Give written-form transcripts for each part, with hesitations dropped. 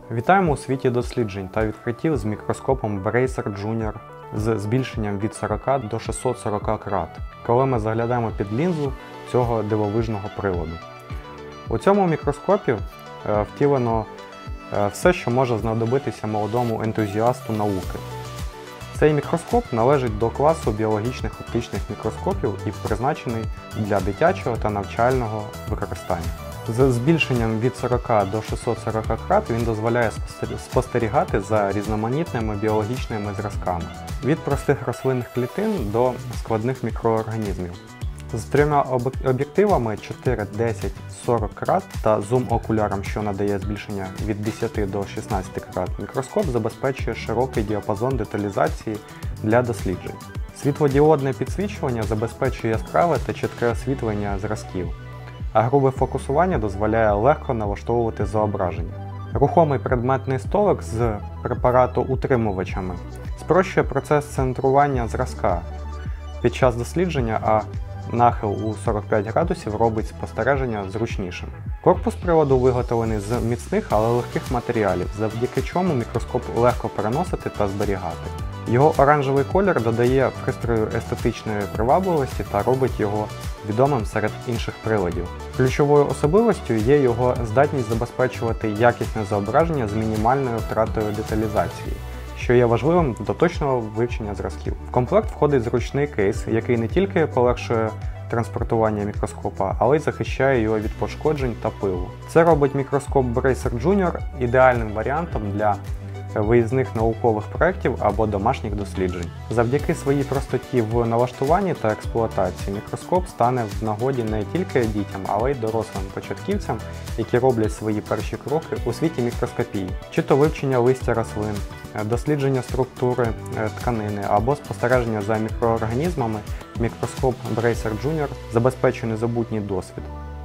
Вітаємо у світі досліджень та відкриттів з мікроскопом Bracer Junior з збільшенням від 40 до 640 крат, коли ми заглядаємо під лінзу цього дивовижного приладу. У цьому мікроскопі втілено все, що може знадобитися молодому ентузіасту науки. Цей мікроскоп належить до класу біологічних оптичних мікроскопів і призначений для дитячого та навчального використання. З збільшенням від 40 до 640 крат він дозволяє спостерігати за різноманітними біологічними зразками – від простих рослинних клітин до складних мікроорганізмів. З трьома об'єктивами 4, 10, 40 крат та зум-окуляром, що надає збільшення від 10 до 16 крат, мікроскоп забезпечує широкий діапазон деталізації для досліджень. Світлодіодне підсвічування забезпечує яскраве та чітке освітлення зразків, а грубе фокусування дозволяє легко налаштовувати зображення. Рухомий предметний столик з препаратоутримувачами спрощує процес центрування зразка під час дослідження, а нахил у 45 градусів робить спостереження зручнішим. Корпус приладу виготовлений з міцних, але легких матеріалів, завдяки чому мікроскоп легко переносити та зберігати. Його оранжевий колір додає пристрою естетичної привабливості та робить його відомим серед інших приладів. Ключовою особливостю є його здатність забезпечувати якісне зображення з мінімальною втратою деталізації, що є важливим до точного вивчення зразків. В комплект входить зручний кейс, який не тільки полегшує транспортування мікроскопа, але й захищає його від пошкоджень та пилу. Це робить мікроскоп Bracer Junior ідеальним варіантом для виїзних наукових проєктів або домашніх досліджень. Завдяки своїй простоті в налаштуванні та експлуатації мікроскоп стане в нагоді не тільки дітям, але й дорослим початківцям, які роблять свої перші кроки у світі мікроскопії, чи то вивчення листя рослин, дослідження структури тканини або спостереження за мікроорганізмами. Мікроскоп Bracer Junior забезпечує незабутній досвід.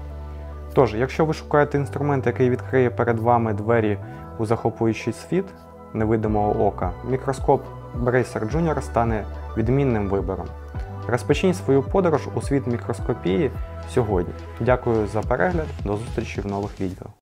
Тож, якщо ви шукаєте інструмент, який відкриє перед вами двері у захоплюючий світ невидимого ока, мікроскоп Bracer Junior стане відмінним вибором. Розпочніть свою подорож у світ мікроскопії сьогодні. Дякую за перегляд, до зустрічі в нових відео.